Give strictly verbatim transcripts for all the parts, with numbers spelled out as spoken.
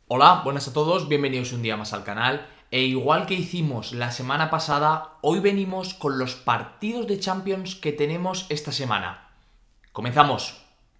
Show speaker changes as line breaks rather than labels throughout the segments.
Hola, buenas a todos, bienvenidos un día más al canal. E igual que hicimos la semana pasada, hoy venimos con los partidos de Champions que tenemos esta semana. ¡Comenzamos!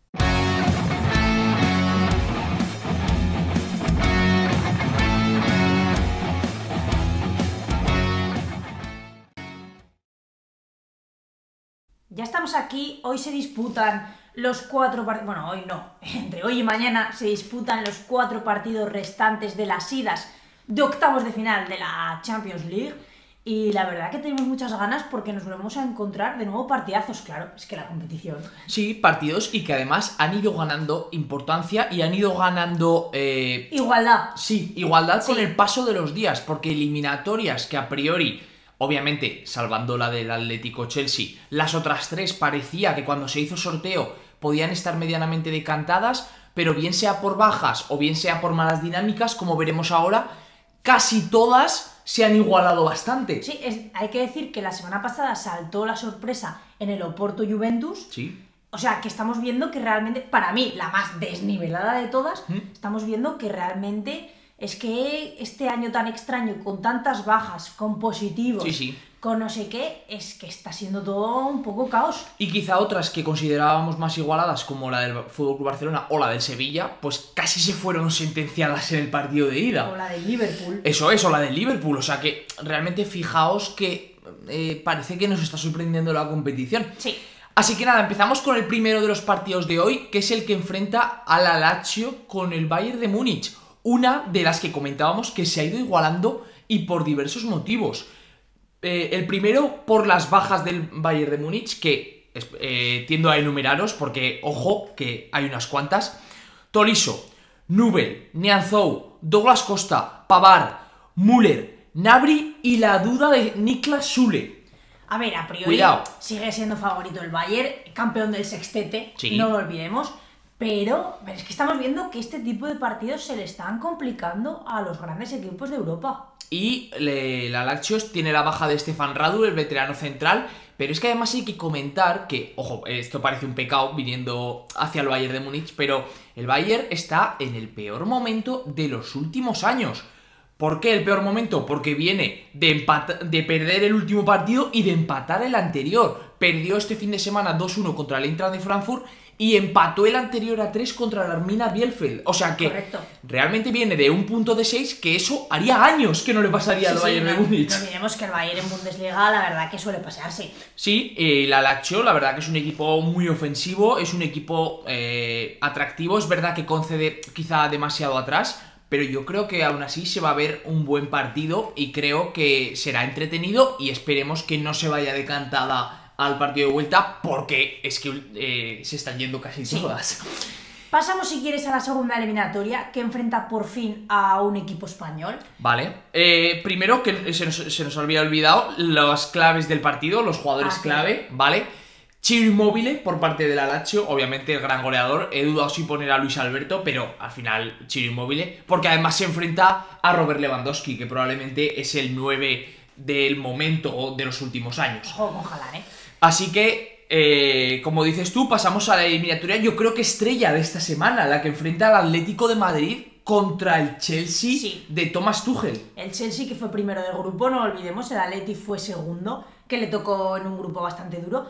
Ya estamos aquí, hoy se disputan los cuatro partidos, bueno, hoy no, entre hoy y mañana se disputan los cuatro partidos restantes de las idas de octavos de final de la Champions League y la verdad que tenemos muchas ganas porque nos volvemos a encontrar de nuevo partidazos, claro, es que la competición.
Sí, partidos y que además han ido ganando importancia y han ido ganando... Eh...
Igualdad.
Sí, igualdad
Sí.
con el paso de los días, porque eliminatorias que a priori... Obviamente, salvando la del Atlético-Chelsea, las otras tres parecía que cuando se hizo sorteo podían estar medianamente decantadas, pero bien sea por bajas o bien sea por malas dinámicas, como veremos ahora, casi todas se han igualado bastante.
Sí, es, hay que decir que la semana pasada saltó la sorpresa en el Oporto-Juventus.
Sí.
O sea, que estamos viendo que realmente, para mí, la más desnivelada de todas,
¿Mm?
estamos viendo que realmente... Es que este año tan extraño, con tantas bajas, con positivos,
Sí, sí.
con no sé qué, es que está siendo todo un poco caos.
Y quizá otras que considerábamos más igualadas, como la del F C Barcelona o la del Sevilla, pues casi se fueron sentenciadas en el partido de ida.
O la de Liverpool.
Eso es, o la del Liverpool. O sea que realmente fijaos que eh, parece que nos está sorprendiendo la competición.
Sí.
Así que nada, empezamos con el primero de los partidos de hoy, que es el que enfrenta al Lazio con el Bayern de Múnich. Una de las que comentábamos que se ha ido igualando y por diversos motivos. Eh, el primero, por las bajas del Bayern de Múnich, que eh, tiendo a enumeraros porque, ojo, que hay unas cuantas. Tolisso, Nubel, Nianzou, Douglas Costa, Pavard, Müller, Gnabry y la duda de Niklas Süle.
A ver, a priori
Cuidado.
sigue siendo favorito el Bayern, campeón del sextete,
Sí.
no lo olvidemos. Pero, pero es que estamos viendo que este tipo de partidos se le están complicando a los grandes equipos de Europa.
Y le, la Lazio tiene la baja de Stefan Radu, el veterano central. Pero es que además hay que comentar que, ojo, esto parece un pecado viniendo hacia el Bayern de Múnich, pero el Bayern está en el peor momento de los últimos años. ¿Por qué el peor momento? Porque viene de, empat- de perder el último partido y de empatar el anterior. Perdió este fin de semana dos uno contra el Eintracht de Frankfurt y empató el anterior a tres contra la Arminia Bielefeld. O sea que
Correcto.
realmente viene de un punto de seis, que eso haría años que no le pasaría al
Sí, sí,
Bayern
no,
de Múnich.
no olvidemos que el Bayern en Bundesliga la verdad que suele pasarse.
Sí, eh, la Lazio, la verdad que es un equipo muy ofensivo, es un equipo eh, atractivo, es verdad que concede quizá demasiado atrás, pero yo creo que aún así se va a ver un buen partido y creo que será entretenido y esperemos que no se vaya decantada al partido de vuelta porque es que eh, se están yendo casi
Sí.
todas.
Pasamos, si quieres, a la segunda eliminatoria, que enfrenta por fin a un equipo español.
Vale, eh, primero que se nos, se nos había olvidado las claves del partido, los jugadores
Ah, sí.
clave, ¿vale? Ciro Immobile por parte de la Lazio, obviamente el gran goleador. He dudado si poner a Luis Alberto, pero al final Ciro Immobile, porque además se enfrenta a Robert Lewandowski, que probablemente es el nueve del momento o de los últimos años.
Ojo con Haaland, ¿eh?
Así que, eh, como dices tú, pasamos a la eliminatoria, yo creo que estrella de esta semana, la que enfrenta al Atlético de Madrid contra el Chelsea
Sí.
de Thomas Tuchel.
El Chelsea, que fue primero del grupo, no olvidemos, el Atleti fue segundo, que le tocó en un grupo bastante duro.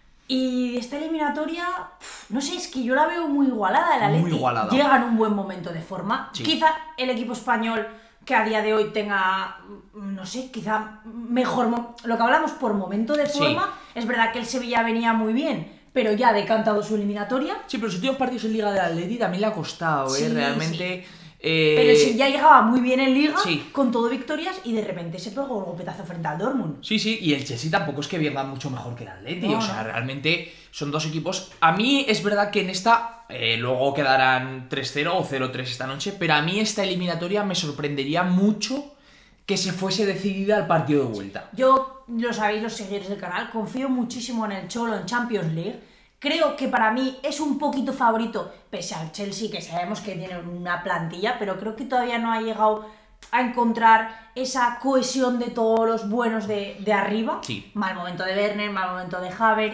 Y esta eliminatoria, uf, no sé, es que yo la veo muy igualada. El Atleti
Muy igualada.
llega en un buen momento de forma.
Sí.
Quizá el equipo español, que a día de hoy tenga, no sé, quizá mejor... mo- Lo que hablamos por momento de
Sí.
forma, es verdad que el Sevilla venía muy bien, pero ya ha decantado su eliminatoria.
Sí, pero los últimos partidos en Liga del Atleti también le ha costado, ¿eh?
Sí,
Realmente... eh,
Pero si ya llegaba muy bien en Liga,
Sí.
con todo victorias, y de repente se pegó el golpetazo frente al Dortmund.
Sí, sí, y el Chelsea tampoco es que venga mucho mejor que el Atleti,
No,
o sea,
no.
realmente son dos equipos... A mí es verdad que en esta, eh, luego quedarán tres cero o cero tres esta noche, pero a mí esta eliminatoria me sorprendería mucho que se fuese decidida al partido de vuelta.
Yo, lo sabéis los seguidores del canal, confío muchísimo en el Cholo en Champions League. Creo que para mí es un poquito favorito, pese al Chelsea, que sabemos que tiene una plantilla, pero creo que todavía no ha llegado a encontrar esa cohesión de todos los buenos de, de arriba.
Sí.
Mal momento de Werner, mal momento de Havertz,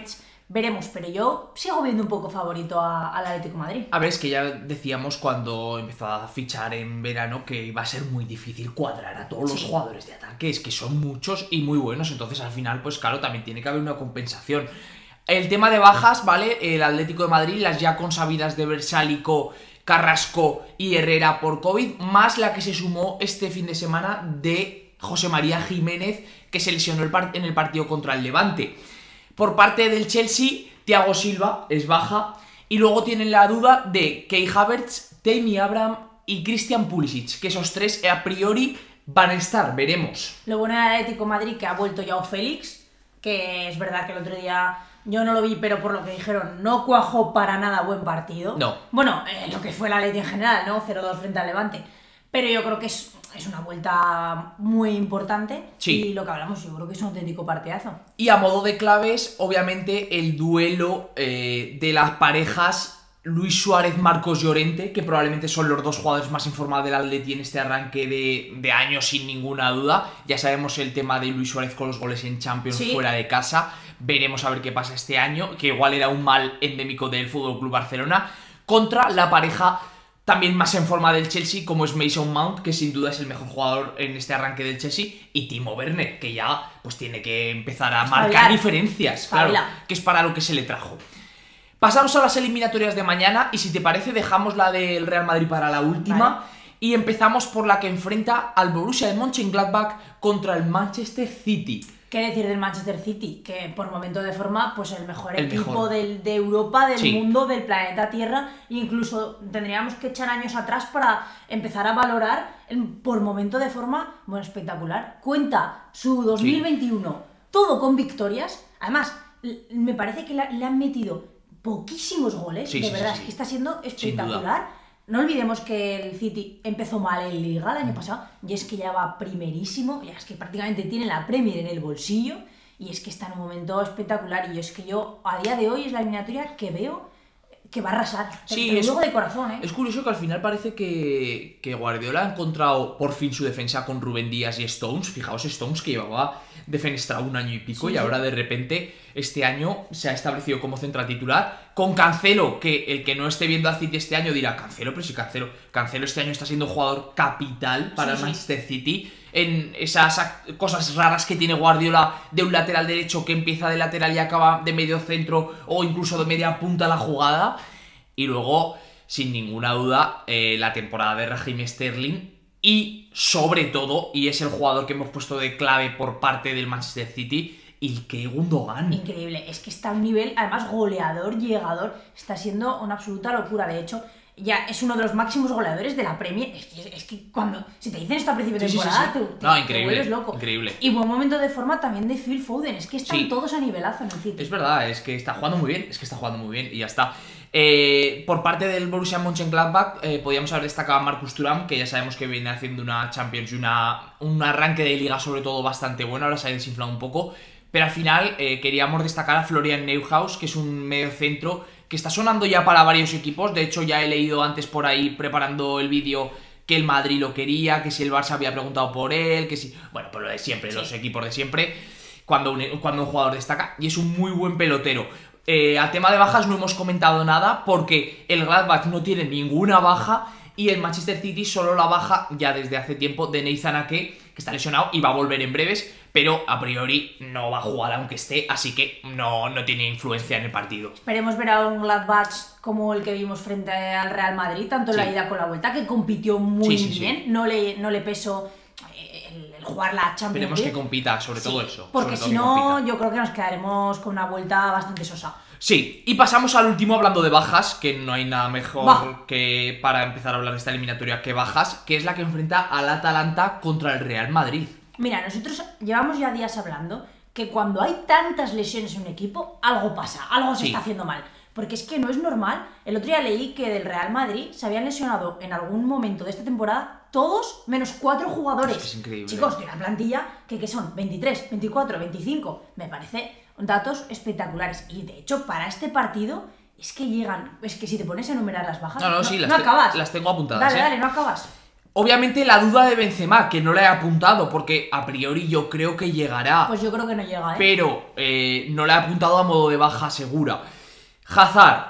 veremos, pero yo sigo viendo un poco favorito a- al Atlético de Madrid.
A ver, es que ya decíamos cuando empezó a fichar en verano que iba a ser muy difícil cuadrar a todos los
Sí.
jugadores de ataque, es que son muchos y muy buenos, entonces al final, pues claro, también tiene que haber una compensación. El tema de bajas, ¿vale? El Atlético de Madrid, las ya consabidas de Versálico, Carrasco y Herrera por COVID, más la que se sumó este fin de semana de José María Jiménez, que se lesionó el par- en el partido contra el Levante. Por parte del Chelsea, Thiago Silva es baja. Y luego tienen la duda de Kai Havertz, Tammy Abraham y Christian Pulisic, que esos tres a priori van a estar, veremos.
Lo bueno del Atlético de Madrid que ha vuelto Joao Félix, que es verdad que el otro día yo no lo vi, pero por lo que dijeron no cuajó para nada buen partido.
No.
Bueno, eh, lo que fue el Atlético en general, ¿no? cero dos frente al Levante. Pero yo creo que es, es una vuelta muy importante.
Sí.
Y lo que hablamos, yo creo que es un auténtico partidazo.
Y a modo de claves, obviamente, el duelo eh, de las parejas Luis Suárez-Marcos Llorente, que probablemente son los dos jugadores más informados del Atleti en este arranque de, de año, sin ninguna duda. Ya sabemos el tema de Luis Suárez con los goles en Champions
Sí.
fuera de casa. Veremos a ver qué pasa este año, que igual era un mal endémico del F C Barcelona, contra la pareja también más en forma del Chelsea, como es Mason Mount, que sin duda es el mejor jugador en este arranque del Chelsea, y Timo Werner, que ya pues tiene que empezar a marcar
Espabilar.
diferencias, claro,
Espabila.
que es para lo que se le trajo. Pasamos a las eliminatorias de mañana, y si te parece dejamos la del Real Madrid para la última,
Vale.
y empezamos por la que enfrenta al Borussia de Mönchengladbach contra el Manchester City.
¿Qué decir del Manchester City? Que por momento de forma, pues el mejor
El
equipo
mejor.
Del, de Europa, del
Sí.
mundo, del planeta Tierra. Incluso tendríamos que echar años atrás para empezar a valorar el, por momento de forma, bueno, espectacular. Cuenta su dos mil veintiuno, todo con victorias. Además, l- me parece que la- le han metido poquísimos goles.
Sí,
de
sí,
verdad,
sí,
es
sí.
que está siendo
Sin
espectacular. No olvidemos que el City empezó mal en Liga el año pasado y es que ya va primerísimo, ya es que prácticamente tiene la Premier en el bolsillo y es que está en un momento espectacular y es que yo a día de hoy es la eliminatoria que veo que va a arrasar. Te-
Sí,
te lo
es-
digo de corazón, ¿eh?
Es curioso que al final parece que, que Guardiola ha encontrado por fin su defensa con Rubén Díaz y Stones. Fijaos, Stones que llevaba defenestrado un año y pico
Sí,
y
sí.
ahora de repente este año se ha establecido como central titular. Con Cancelo, que el que no esté viendo a City este año dirá, Cancelo, pero si Cancelo, Cancelo este año está siendo un jugador capital para
Sí,
el
sí.
Manchester City. En esas ac- cosas raras que tiene Guardiola de un lateral derecho que empieza de lateral y acaba de medio centro o incluso de media punta la jugada. Y luego, sin ninguna duda, eh, la temporada de Raheem Sterling y, sobre todo, y es el jugador que hemos puesto de clave por parte del Manchester City, Ilkay Gundogan.
Increíble, es que está a un nivel, además goleador, llegador, está siendo una absoluta locura. De hecho, ya es uno de los máximos goleadores de la Premier. Es que, es que cuando, si te dicen esto a principio de
Sí, sí, sí,
temporada,
sí.
te- te-
No,
te
increíble,
vuelves loco.
increíble.
Y buen momento de forma también de Phil Foden, es que están
Sí.
todos a nivelazo en el City.
Es verdad, es que está jugando muy bien, es que está jugando muy bien y ya está. Eh, por parte del Borussia Mönchengladbach, eh, podríamos haber destacado a Marcus Thuram, que ya sabemos que viene haciendo una Champions y una, un arranque de liga sobre todo bastante bueno, ahora se ha desinflado un poco. Pero al final eh, queríamos destacar a Florian Neuhaus, que es un mediocentro que está sonando ya para varios equipos. De hecho, ya he leído antes por ahí, preparando el vídeo, que el Madrid lo quería, que si el Barça había preguntado por él, que si... Bueno, pues lo de siempre,
Sí.
los equipos de siempre, cuando un, cuando un jugador destaca, y es un muy buen pelotero. Eh, al tema de bajas no hemos comentado nada, porque el Gladbach no tiene ninguna baja, y el Manchester City solo la baja ya desde hace tiempo de Nathan Ake, que está lesionado y va a volver en breves, pero a priori no va a jugar aunque esté, así que no, no tiene influencia en el partido.
Esperemos ver a un Gladbach como el que vimos frente al Real Madrid, tanto en
Sí.
la ida como la vuelta, que compitió muy
Sí, sí,
bien,
sí.
No, le, no le pesó eh, el, el jugar la Champions
Esperemos que
League.
compita, sobre todo
Sí,
eso.
porque
sobre todo
si
que
no,
compita.
yo creo que nos quedaremos con una vuelta bastante sosa.
Sí, y pasamos al último hablando de bajas, que no hay nada mejor
Va.
que para empezar a hablar de esta eliminatoria que bajas, que es la que enfrenta al Atalanta contra el Real Madrid.
Mira, nosotros llevamos ya días hablando que cuando hay tantas lesiones en un equipo, algo pasa, algo se
Sí.
está haciendo mal. Porque es que no es normal. El otro día leí que del Real Madrid se habían lesionado en algún momento de esta temporada todos menos cuatro jugadores.
Es que es increíble.
Chicos, de una plantilla que, que son veintitrés, veinticuatro, veinticinco. Me parece datos espectaculares. Y de hecho, para este partido es que llegan... Es que si te pones a enumerar las bajas,
No, no, sí, las,
no
te-
acabas.
las tengo apuntadas.
Dale,
¿eh?
dale, no acabas.
Obviamente la duda de Benzema, que no la he apuntado, porque a priori yo creo que llegará.
Pues yo creo que no llega, ¿eh?
Pero eh, no la he apuntado a modo de baja segura. Hazard,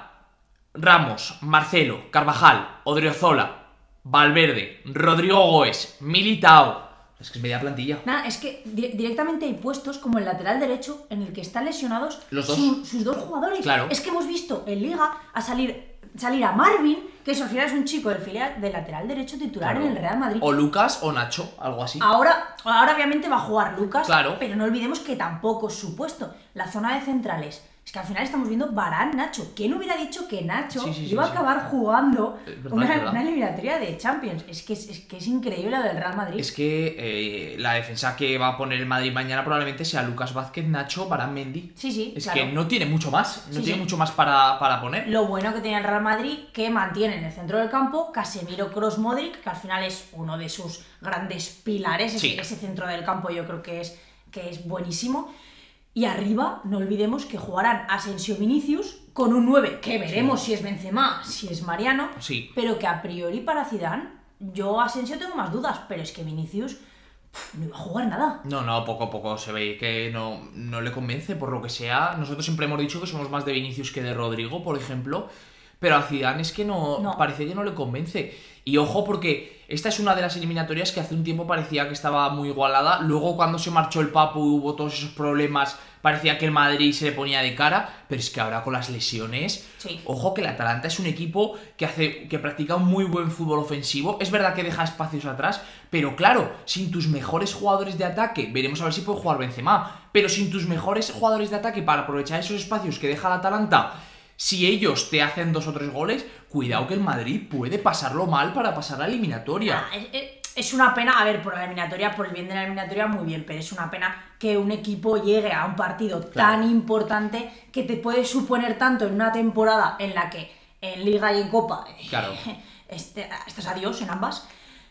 Ramos, Marcelo, Carvajal, Odriozola, Valverde, Rodrigo Goes, Militao. Es que es media plantilla.
Nada, es que di directamente hay puestos como el lateral derecho en el que están lesionados
Los dos.
Su, sus dos jugadores.
Claro.
Es que hemos visto en Liga a salir, salir a Marvin, que eso al final es un chico del filial del lateral derecho titular
Claro.
en el Real Madrid.
O Lucas o Nacho, algo así.
Ahora, ahora obviamente va a jugar Lucas,
Claro.
pero no olvidemos que tampoco es su puesto. La zona de centrales. Es que al final estamos viendo Varane, Nacho. ¿Quién hubiera dicho que Nacho
Sí, sí, sí,
iba
sí.
a acabar jugando
Es verdad,
una,
es verdad.
una eliminatoria de Champions? Es que es, es que es increíble lo del Real Madrid.
Es que eh, la defensa que va a poner el Madrid mañana probablemente sea Lucas Vázquez, Nacho, Varane, Mendy.
Sí, sí,
Es
claro.
que no tiene mucho más. No
Sí,
tiene
sí.
mucho más para, para poner.
Lo bueno que tiene el Real Madrid, que mantiene en el centro del campo Casemiro, Kroos, Modric, que al final es uno de sus grandes pilares.
Sí.
Ese, ese centro del campo yo creo que es, que es buenísimo. Y arriba, no olvidemos que jugarán Asensio, Vinicius con un nueve, que veremos
Sí.
si es Benzema, si es Mariano,
Sí.
pero que a priori para Zidane, yo Asensio tengo más dudas, pero es que Vinicius pff, no iba a jugar nada.
No, no, poco a poco se ve que no, no le convence, por lo que sea. Nosotros siempre hemos dicho que somos más de Vinicius que de Rodrigo, por ejemplo. Pero a Zidane es que no,
No.
parece que no le convence. Y ojo, porque esta es una de las eliminatorias que hace un tiempo parecía que estaba muy igualada. Luego, cuando se marchó el Papu y hubo todos esos problemas, parecía que el Madrid se le ponía de cara. Pero es que ahora con las lesiones,
Sí.
ojo que el Atalanta es un equipo que hace, que practica un muy buen fútbol ofensivo. Es verdad que deja espacios atrás, pero claro, sin tus mejores jugadores de ataque, veremos a ver si puede jugar Benzema. Pero sin tus mejores jugadores de ataque para aprovechar esos espacios que deja el Atalanta, si ellos te hacen dos o tres goles, cuidado que el Madrid puede pasarlo mal para pasar la eliminatoria.
Ah, es, es- es una pena, a ver, por la eliminatoria, por el bien de la eliminatoria, muy bien, pero es una pena que un equipo llegue a un partido
Claro.
tan importante que te puede suponer tanto en una temporada en la que en Liga y en Copa eh,
Claro.
este, estás a Dios en ambas,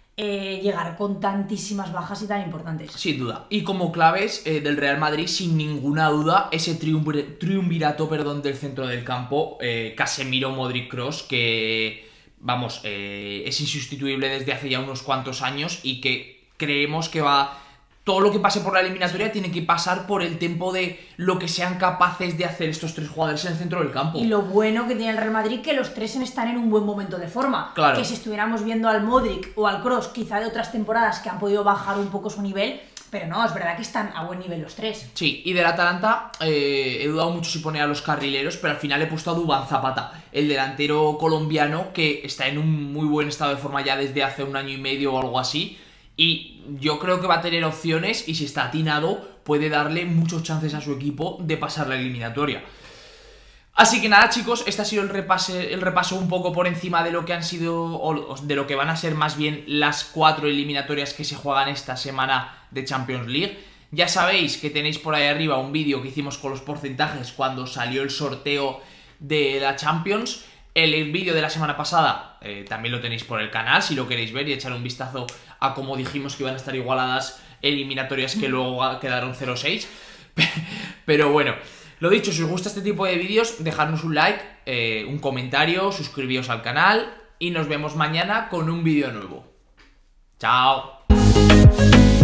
eh, llegar con tantísimas bajas y tan importantes.
Sin duda. Y como claves eh, del Real Madrid, sin ninguna duda, ese triunvir- triunvirato perdón, del centro del campo, eh, Casemiro, Modric, Kroos, que, vamos, eh, es insustituible desde hace ya unos cuantos años y que creemos que va... Todo lo que pase por la eliminatoria tiene que pasar por el tempo de lo que sean capaces de hacer estos tres jugadores en el centro del campo.
Y lo bueno que tiene el Real Madrid, que los tres están en un buen momento de forma.
Claro.
Que si estuviéramos viendo al Modric o al Kroos, quizá de otras temporadas que han podido bajar un poco su nivel, pero no, es verdad que están a buen nivel los tres.
Sí, y del Atalanta eh, he dudado mucho si poner a los carrileros, pero al final he puesto a Duván Zapata, el delantero colombiano que está en un muy buen estado de forma ya desde hace un año y medio o algo así. Y yo creo que va a tener opciones y si está atinado puede darle muchos chances a su equipo de pasar la eliminatoria. Así que nada, chicos, este ha sido el, repase, el repaso un poco por encima de lo que han sido, o de lo que van a ser más bien las cuatro eliminatorias que se juegan esta semana de Champions League. Ya sabéis que tenéis por ahí arriba un vídeo que hicimos con los porcentajes cuando salió el sorteo de la Champions. El, el vídeo de la semana pasada eh, también lo tenéis por el canal, si lo queréis ver y echar un vistazo a cómo dijimos que iban a estar igualadas eliminatorias que luego quedaron cero seis. Pero bueno, lo dicho, si os gusta este tipo de vídeos, dejadnos un like, eh, un comentario, suscribíos al canal y nos vemos mañana con un vídeo nuevo. ¡Chao!